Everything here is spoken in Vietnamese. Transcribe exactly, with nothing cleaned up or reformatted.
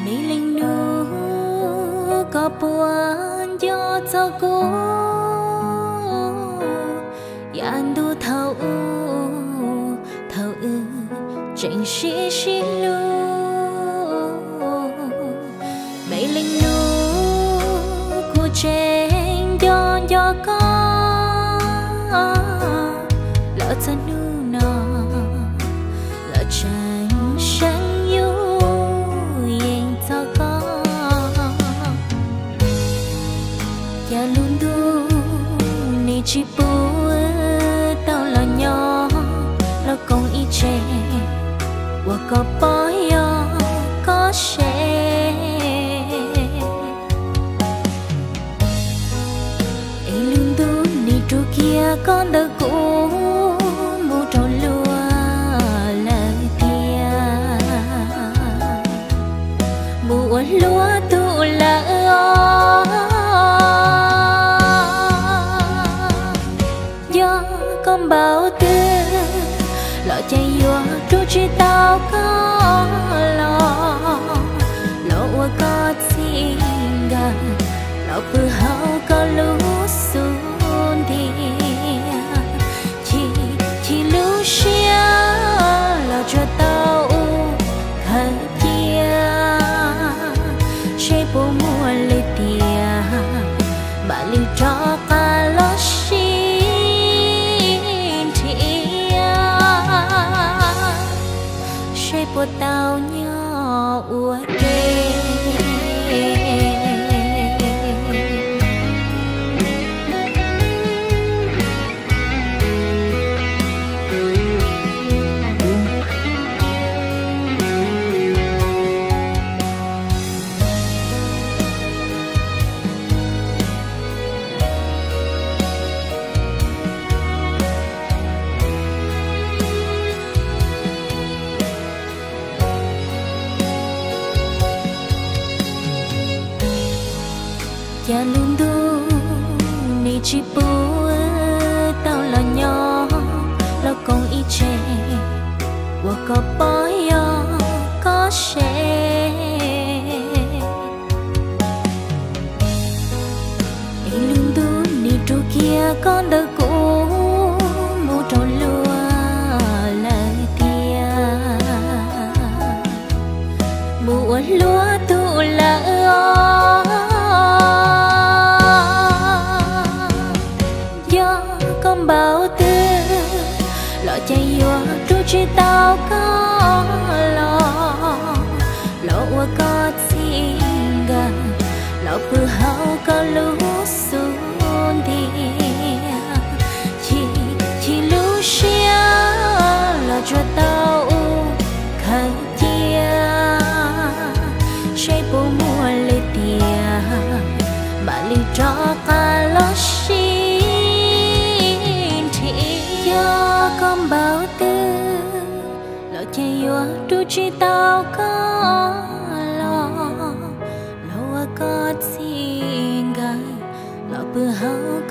mi linh nu có buồn do cho cô yan du thâu thâu ư trình sĩ sĩ lu mi linh nu cô trên do do có lỡ chân nu nọ lỡ tranh sáng yêu yên cho có ya luôn du ni chỉ bùa tao là nhỏ là con y chê và có bói có xe luôn du ni tru kia con đỡ cũ mu trâu lúa lời tia mùa lúa tụ lỡ do con bảo tư lọ chạy vô tru chỉ tao có lo lọ qua có xin gần lọ bự hậu có lú xuống đi chỉ chỉ lú xia lọ cho tao khờ kia sẽ bố mua lấy tiền bà lưu cho cả lo xin sẽ bố tao nhỏ ua đê ya luôn du ni chỉ bùa tao là nhỏ là con y chê và có bói có xe luôn du ni tru kia con đỡ cũ mu trâu lúa lời tia mùa lúa tụ lỡ con bảo tư lọ chạy vô tru chỉ tao có lo lọ qua có xin gần lọ bự hậu có lú xuống đi chỉ chỉ lú xia lọ cho tao khờ chia sẽ bố mua lấy tiền bà lưu cho cả lo xin con bảo tư lọ chạy vô tru chỉ tao có lo lọ có xin gần lọ bự hậu